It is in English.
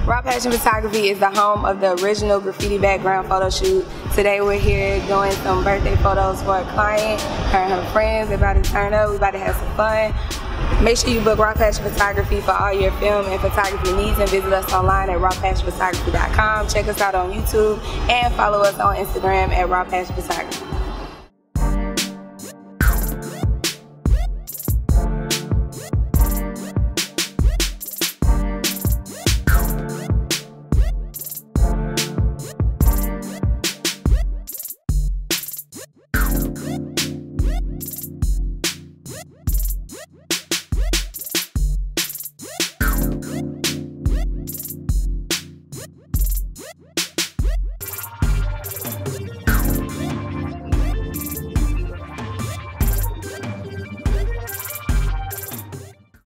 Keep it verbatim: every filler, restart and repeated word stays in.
Raw Passion Photography is the home of the original graffiti background photo shoot. Today we're here doing some birthday photos for a client, her and her friends. They're about to turn up, we're about to have some fun. Make sure you book Raw Passion Photography for all your film and photography needs and visit us online at raw passion photography dot com. Check us out on YouTube and follow us on Instagram at Raw Passion Photography.